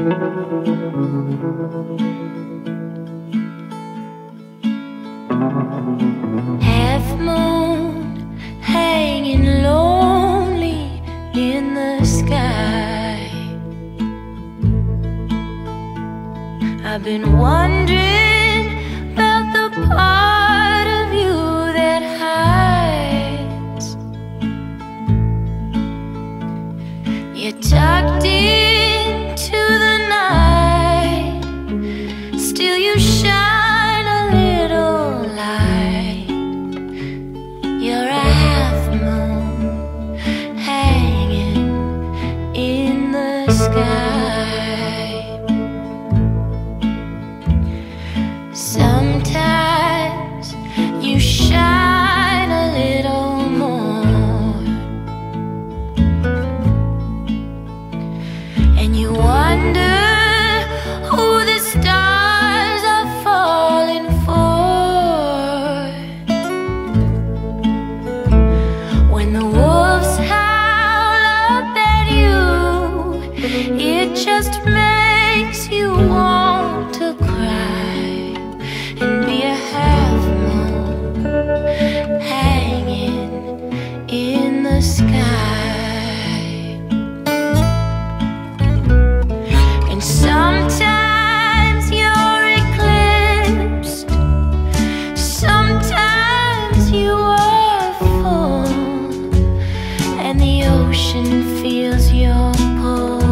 Half moon hanging lonely in the sky. I've been wondering about the part of you that hides. You're tucked into the night, still you shine a little light. You're a half moon hanging in the sky. Sometimes you shine a little more, and you wonder who the stars are falling for. When the wolves howl up at you, it just makes you want to cry and be a half moon hanging in the sky. And sometimes you're eclipsed, sometimes you are full, and the ocean feels your pull.